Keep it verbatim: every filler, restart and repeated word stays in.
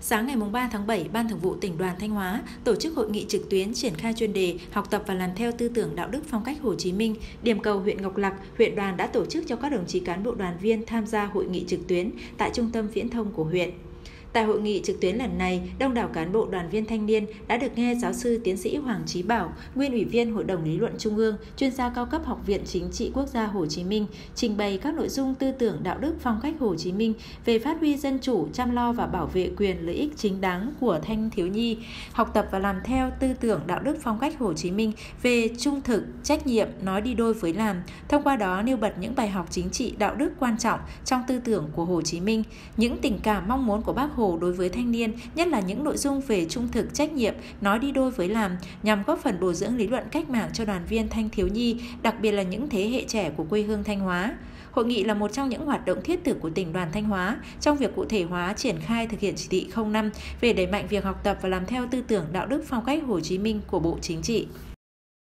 Sáng ngày ba tháng bảy, Ban Thường vụ Tỉnh đoàn Thanh Hóa tổ chức hội nghị trực tuyến triển khai chuyên đề học tập và làm theo tư tưởng đạo đức phong cách Hồ Chí Minh. Điểm cầu huyện Ngọc Lặc, huyện đoàn đã tổ chức cho các đồng chí cán bộ đoàn viên tham gia hội nghị trực tuyến tại Trung tâm Viễn thông của huyện. Tại hội nghị trực tuyến lần này, đông đảo cán bộ đoàn viên thanh niên đã được nghe giáo sư tiến sĩ Hoàng Chí Bảo, nguyên ủy viên Hội đồng Lý luận Trung ương, chuyên gia cao cấp Học viện Chính trị Quốc gia Hồ Chí Minh, trình bày các nội dung tư tưởng đạo đức phong cách Hồ Chí Minh về phát huy dân chủ, chăm lo và bảo vệ quyền lợi ích chính đáng của thanh thiếu nhi, học tập và làm theo tư tưởng đạo đức phong cách Hồ Chí Minh về trung thực, trách nhiệm, nói đi đôi với làm, thông qua đó nêu bật những bài học chính trị đạo đức quan trọng trong tư tưởng của Hồ Chí Minh, những tình cảm mong muốn của Bác Hồ đối với thanh niên, nhất là những nội dung về trung thực, trách nhiệm, nói đi đôi với làm, nhằm góp phần bồi dưỡng lý luận cách mạng cho đoàn viên thanh thiếu nhi, đặc biệt là những thế hệ trẻ của quê hương Thanh Hóa. Hội nghị là một trong những hoạt động thiết thực của tỉnh đoàn Thanh Hóa trong việc cụ thể hóa triển khai thực hiện chỉ thị không năm về đẩy mạnh việc học tập và làm theo tư tưởng đạo đức phong cách Hồ Chí Minh của Bộ Chính trị.